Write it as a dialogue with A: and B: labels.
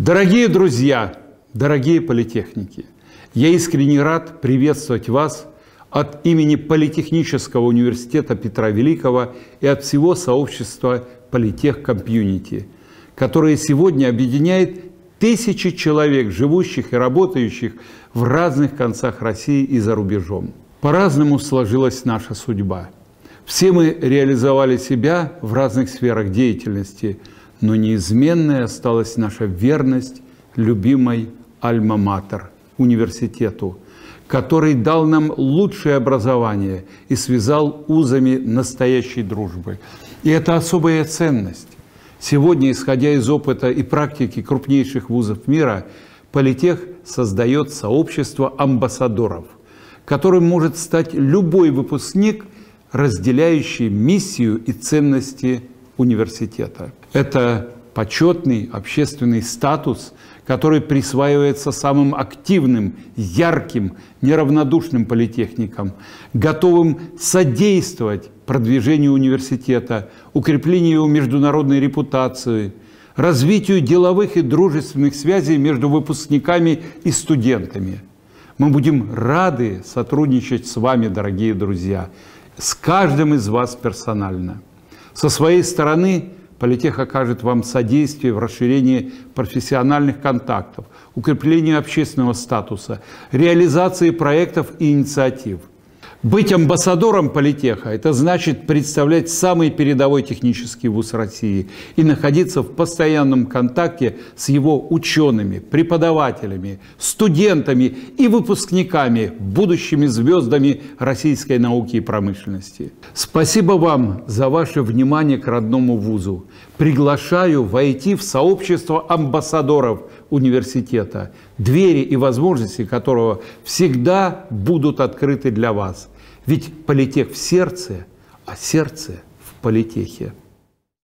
A: Дорогие друзья, дорогие политехники, я искренне рад приветствовать вас от имени Политехнического университета Петра Великого и от всего сообщества Политех-комьюнити, которое сегодня объединяет тысячи человек, живущих и работающих в разных концах России и за рубежом. По-разному сложилась наша судьба. Все мы реализовали себя в разных сферах деятельности, но неизменной осталась наша верность любимой Альма-Матер, университету, который дал нам лучшее образование и связал узами настоящей дружбы. И это особая ценность. Сегодня, исходя из опыта и практики крупнейших вузов мира, Политех создает сообщество амбассадоров, которым может стать любой выпускник, разделяющий миссию и ценности университета. Это почетный общественный статус, который присваивается самым активным, ярким, неравнодушным политехникам, готовым содействовать продвижению университета, укреплению его международной репутации, развитию деловых и дружественных связей между выпускниками и студентами. Мы будем рады сотрудничать с вами, дорогие друзья, с каждым из вас персонально. Со своей стороны Политех окажет вам содействие в расширении профессиональных контактов, укреплении общественного статуса, реализации проектов и инициатив. Быть амбассадором Политеха – это значит представлять самый передовой технический вуз России и находиться в постоянном контакте с его учеными, преподавателями, студентами и выпускниками, будущими звездами российской науки и промышленности. Спасибо вам за ваше внимание к родному вузу. Приглашаю войти в сообщество амбассадоров университета, двери и возможности которого всегда будут открыты для вас. Ведь Политех в сердце, а сердце в Политехе.